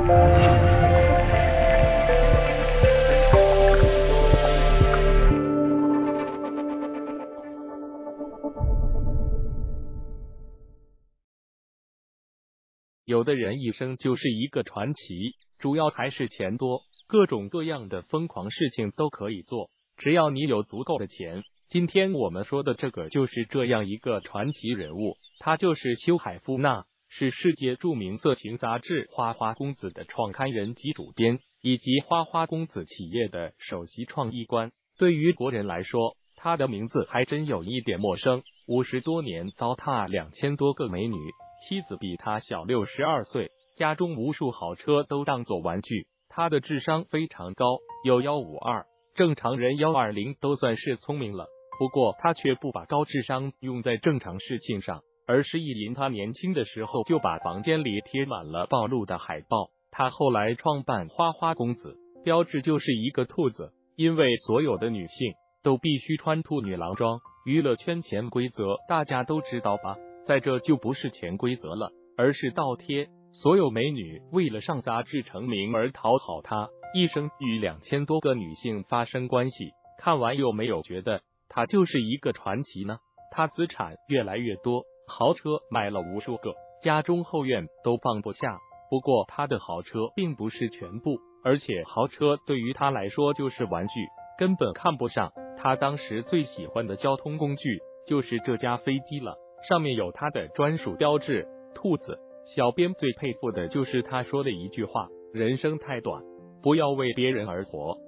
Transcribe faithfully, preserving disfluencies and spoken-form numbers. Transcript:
有的人一生就是一个传奇，主要还是钱多，各种各样的疯狂事情都可以做，只要你有足够的钱。今天我们说的这个就是这样一个传奇人物，他就是修海夫纳，是世界著名色情杂志《花花公子》的创刊人及主编，以及花花公子企业的首席创意官。对于国人来说，他的名字还真有一点陌生。五十多年糟蹋两千多个美女，妻子比他小六十二岁，家中无数豪车都当作玩具。他的智商非常高，有一五二，正常人一二零都算是聪明了。不过他却不把高智商用在正常事情上，而是意淫他年轻的时候就把房间里贴满了暴露的海报。他后来创办花花公子，标志就是一个兔子，因为所有的女性都必须穿兔女郎装。娱乐圈潜规则大家都知道吧？在这就不是潜规则了，而是倒贴。所有美女为了上杂志成名而讨好他，一生与两千多个女性发生关系。看完有没有觉得他就是一个传奇呢？他资产越来越多，豪车买了无数个，家中后院都放不下。不过他的豪车并不是全部，而且豪车对于他来说就是玩具，根本看不上。他当时最喜欢的交通工具就是这架飞机了，上面有他的专属标志兔子。小编最佩服的就是他说的一句话：人生太短，不要为别人而活。